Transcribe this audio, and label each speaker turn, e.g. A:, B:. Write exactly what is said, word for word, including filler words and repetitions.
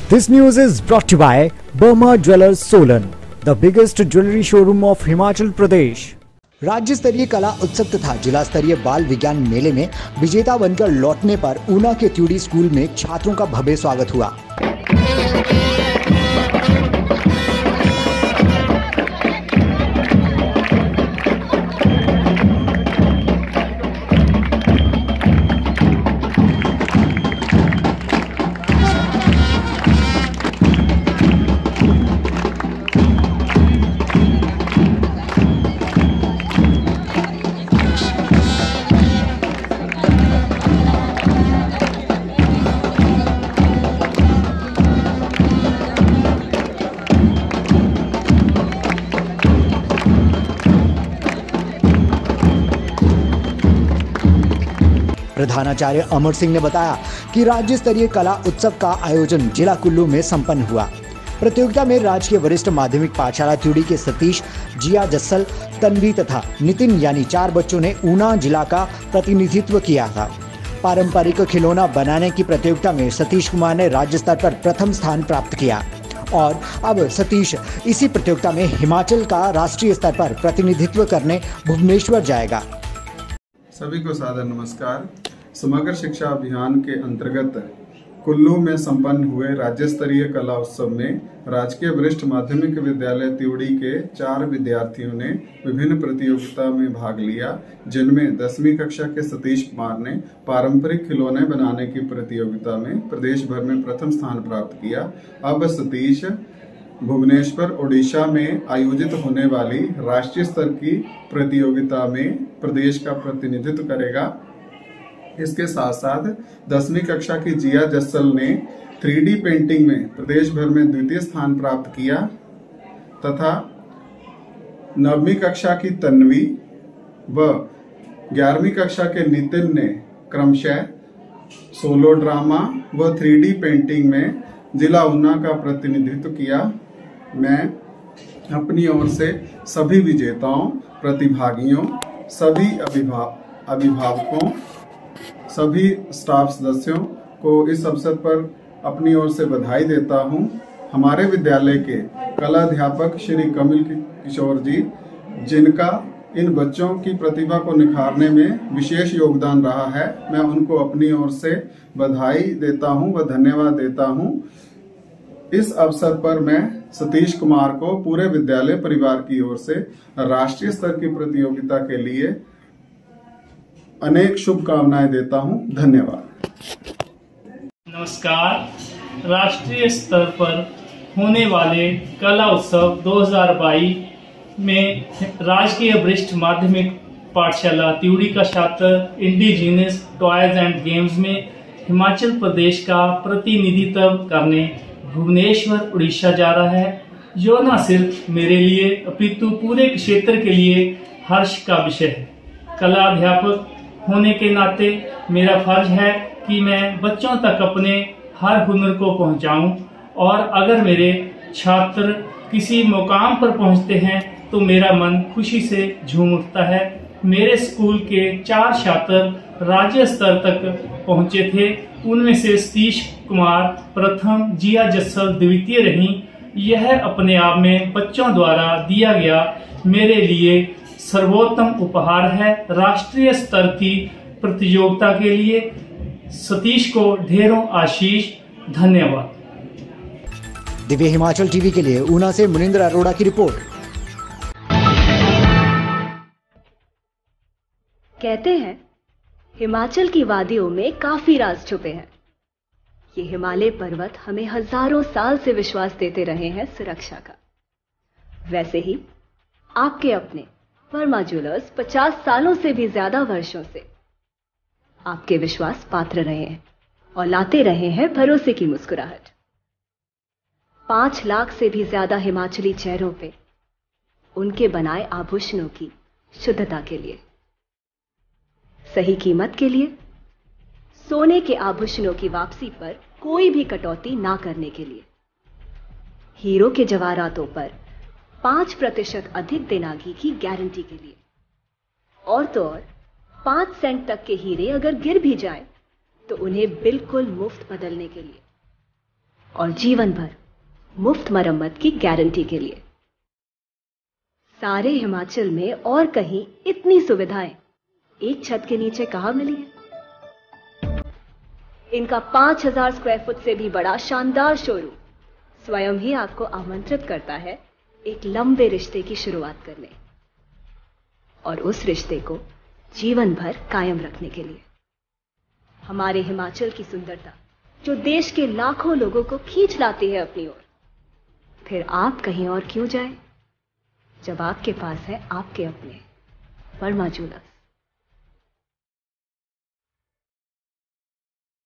A: This news is brought to you by Burma Jewelers Solan, the biggest jewelry showroom of Himachal Pradesh. राज्य स्तरीय कला उत्सव तथा जिला स्तरीय बाल विज्ञान मेले में विजेता बनकर लौटने पर ऊना के त्यूडी स्कूल में छात्रों का भव्य स्वागत हुआ। प्रधानाचार्य अमर सिंह ने बताया कि राज्य स्तरीय कला उत्सव का आयोजन जिला कुल्लू में संपन्न हुआ। प्रतियोगिता में राज्य के वरिष्ठ माध्यमिक पाठशाला त्यूडी के सतीश, जिया जस्सल, तन्वी तथा नितिन यानी चार बच्चों ने ऊना जिला का प्रतिनिधित्व किया था। पारंपरिक खिलौना बनाने की प्रतियोगिता में सतीश कुमार ने राज्य स्तर पर प्रथम स्थान प्राप्त किया और अब सतीश इसी प्रतियोगिता में हिमाचल का राष्ट्रीय स्तर पर प्रतिनिधित्व करने भुवनेश्वर जाएगा।
B: सभी को सादर नमस्कार। समग्र शिक्षा अभियान के अंतर्गत कुल्लू में संपन्न हुए राज्य स्तरीय कला उत्सव में राजकीय वरिष्ठ माध्यमिक विद्यालय त्यूडी के चार विद्यार्थियों ने विभिन्न प्रतियोगिता में भाग लिया, जिनमें दसवीं कक्षा के सतीश कुमार ने पारंपरिक खिलौने बनाने की प्रतियोगिता में प्रदेश भर में प्रथम स्थान प्राप्त किया। अब सतीश भुवनेश्वर ओडिशा में आयोजित होने वाली राष्ट्रीय स्तर की प्रतियोगिता में प्रदेश का प्रतिनिधित्व करेगा। इसके साथ साथ दसवीं कक्षा की जिया जस्सल ने थ्री डी पेंटिंग में प्रदेश भर में द्वितीय स्थान प्राप्त किया तथा नवीं कक्षा की तन्वी व ग्यारहवीं कक्षा के नितिन ने क्रमशः सोलो ड्रामा व थ्री डी पेंटिंग में जिला ऊना का प्रतिनिधित्व किया। मैं अपनी ओर से सभी विजेताओं, प्रतिभागियों, सभी अभिभाव अभिभावकों, सभी स्टाफ सदस्यों को इस अवसर पर अपनी ओर से बधाई देता हूं। हमारे विद्यालय के कला अध्यापक श्री कमल किशोर जी, जिनका इन बच्चों की प्रतिभा को निखारने में विशेष योगदान रहा है, मैं उनको अपनी ओर से बधाई देता हूं व धन्यवाद देता हूं। इस अवसर पर मैं सतीश कुमार को पूरे विद्यालय परिवार की ओर से राष्ट्रीय स्तर की प्रतियोगिता के लिए अनेक शुभकामनाएं देता हूं। धन्यवाद।
C: नमस्कार। राष्ट्रीय स्तर पर होने वाले कला उत्सव दो हज़ार बाईस में राजकीय वरिष्ठ माध्यमिक पाठशाला त्यूडी का छात्र इंडिजिनस टॉयज एंड गेम्स में हिमाचल प्रदेश का प्रतिनिधित्व करने भुवनेश्वर उड़ीसा जा रहा है, जो न सिर्फ मेरे लिए अपितु पूरे क्षेत्र के लिए हर्ष का विषय है। कला अध्यापक होने के नाते मेरा फर्ज है कि मैं बच्चों तक अपने हर हुनर को पहुंचाऊं और अगर मेरे छात्र किसी मुकाम पर पहुंचते हैं तो मेरा मन खुशी से झूम उठता है। मेरे स्कूल के चार छात्र राज्य स्तर तक पहुंचे थे। उनमें से सतीश कुमार प्रथम, जिया जस्सल द्वितीय रही। यह अपने आप में बच्चों द्वारा दिया गया मेरे लिए सर्वोत्तम उपहार है। राष्ट्रीय स्तर की प्रतियोगिता के लिए सतीश को ढेरों आशीष। धन्यवाद।
A: दिव्य हिमाचल टीवी के लिए ऊना से मुनिंद्र अरोड़ा की रिपोर्ट।
D: कहते हैं हिमाचल की वादियों में काफी राज छुपे हैं। ये हिमालय पर्वत हमें हजारों साल से विश्वास देते रहे हैं सुरक्षा का। वैसे ही आपके अपने वर्मा ज्वेलर्स पचास सालों से भी ज्यादा वर्षों से आपके विश्वास पात्र रहे हैं और लाते रहे हैं भरोसे की मुस्कुराहट। पांच लाख से भी ज्यादा हिमाचली चेहरों पे उनके बनाए आभूषणों की शुद्धता के लिए, सही कीमत के लिए, सोने के आभूषणों की वापसी पर कोई भी कटौती ना करने के लिए, हीरो के जवाहरातों पर पांच प्रतिशत अधिक दिनागी की गारंटी के लिए, और तो और पांच सेंट तक के हीरे अगर गिर भी जाएं तो उन्हें बिल्कुल मुफ्त बदलने के लिए, और जीवन भर मुफ्त मरम्मत की गारंटी के लिए। सारे हिमाचल में और कहीं इतनी सुविधाएं एक छत के नीचे कहां मिली है। इनका पांच हजार स्क्वायर फुट से भी बड़ा शानदार शोरूम स्वयं ही आपको आमंत्रित करता है एक लंबे रिश्ते की शुरुआत करने और उस रिश्ते को जीवन भर कायम रखने के लिए। हमारे हिमाचल की सुंदरता जो देश के लाखों लोगों को खींच लाती है अपनी ओर, फिर आप कहीं और क्यों जाएं, जब आपके पास है आपके अपने वर्मा ज्वेलर्स।